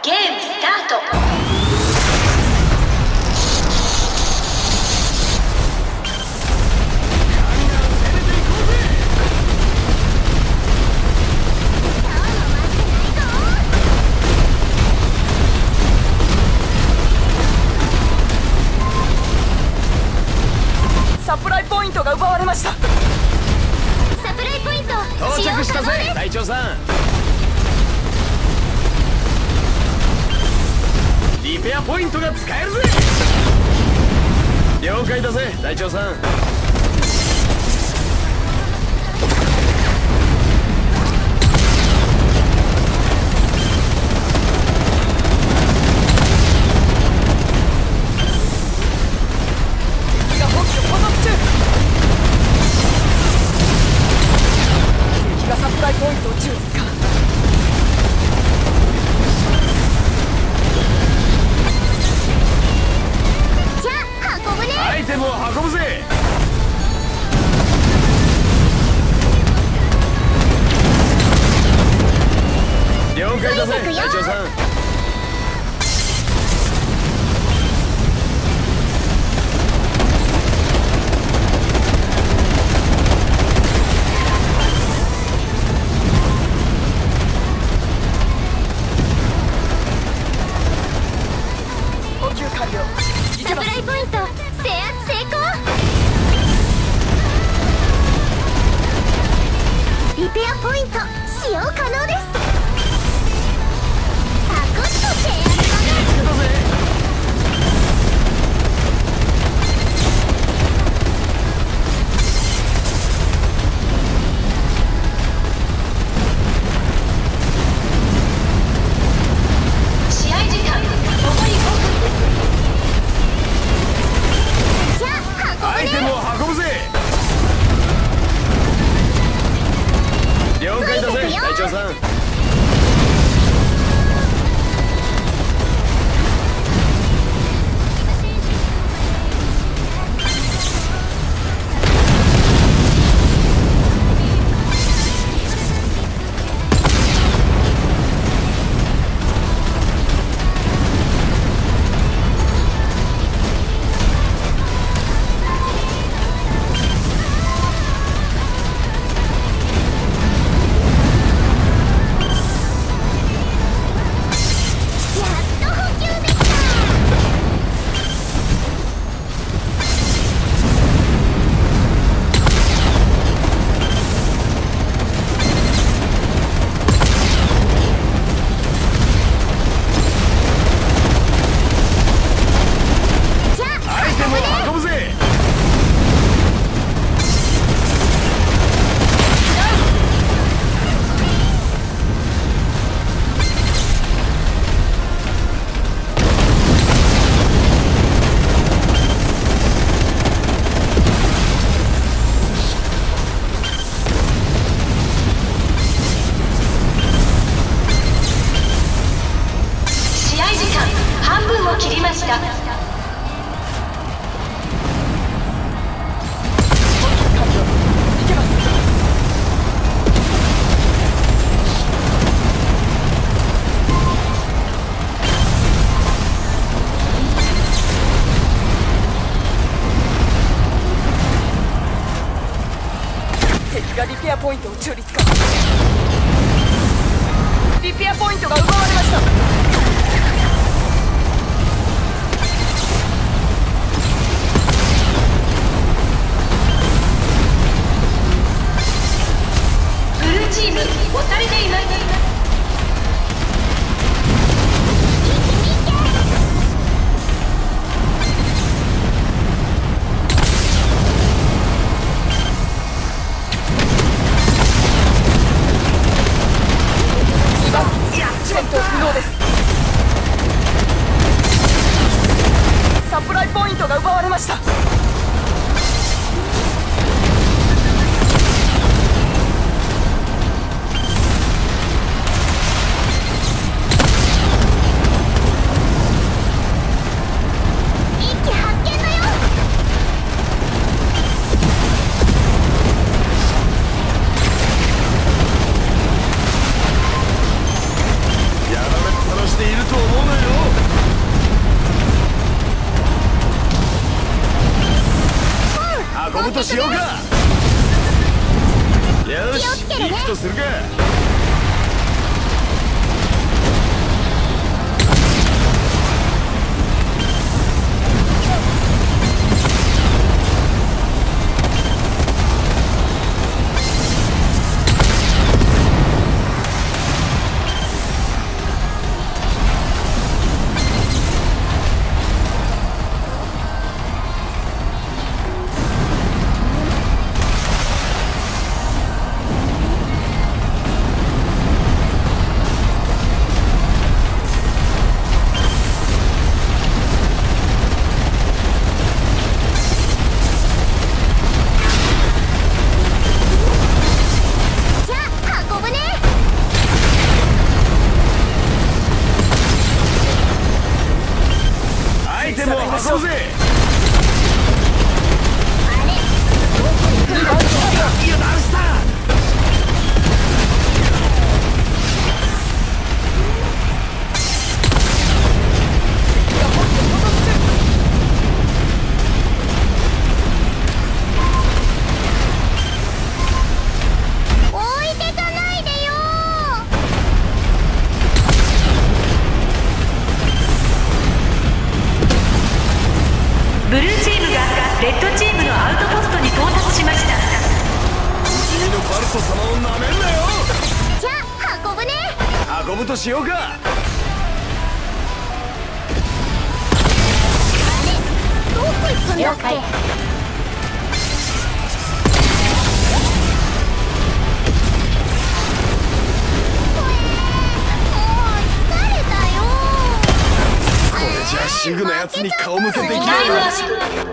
ゲームスタート。 サプライポイントが奪われました。 サプライポイント到着したぜ隊長さん。リペアポイントが使えるぜ。了解だぜ隊長さん。 サプライポイントを中止か。 じゃあ運ぶね。 アイテムを運ぶぜ。了解だぜ隊長さん。 サプライポイント制圧成功。リペアポイント使用可能です。サクッと制圧だね。 試合時間残り5分です。 アイテムを運ぶぜ。了解だぜ隊長さん。 半分を切りました。 敵がリペアポイントを中立化。リペアポイントが奪われました。 チーム押されています。 していると思うなよ。運ぶとしようか。よし、行くとするか。 そうぜ。 ブルーチームがレッドチームのアウトポストに到達しました。 君のバルト様をなめんなよ。 じゃあ運ぶね。 運ぶとしようか。 どこ行くんだっけ。 これじゃシグのやつに顔向けできないタイムアップ。